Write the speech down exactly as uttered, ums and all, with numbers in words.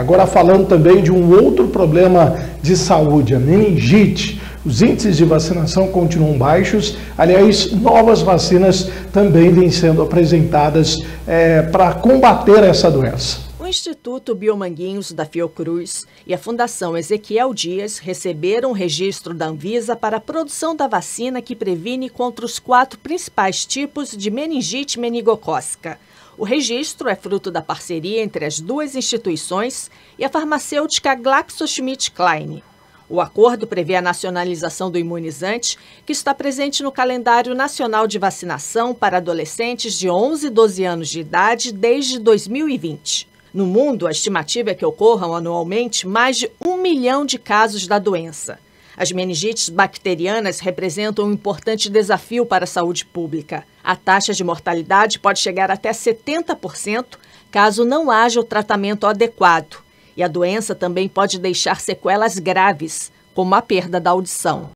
Agora falando também de um outro problema de saúde, a meningite. Os índices de vacinação continuam baixos. Aliás, novas vacinas também vêm sendo apresentadas é, para combater essa doença. O Instituto Biomanguinhos da Fiocruz e a Fundação Ezequiel Dias receberam o registro da Anvisa para a produção da vacina que previne contra os quatro principais tipos de meningite meningocócica. O registro é fruto da parceria entre as duas instituições e a farmacêutica GlaxoSmithKline. O acordo prevê a nacionalização do imunizante, que está presente no calendário nacional de vacinação para adolescentes de onze e doze anos de idade desde dois mil e vinte. No mundo, a estimativa é que ocorram anualmente mais de um milhão de casos da doença. As meningites bacterianas representam um importante desafio para a saúde pública. A taxa de mortalidade pode chegar até setenta por cento caso não haja o tratamento adequado. E a doença também pode deixar sequelas graves, como a perda da audição.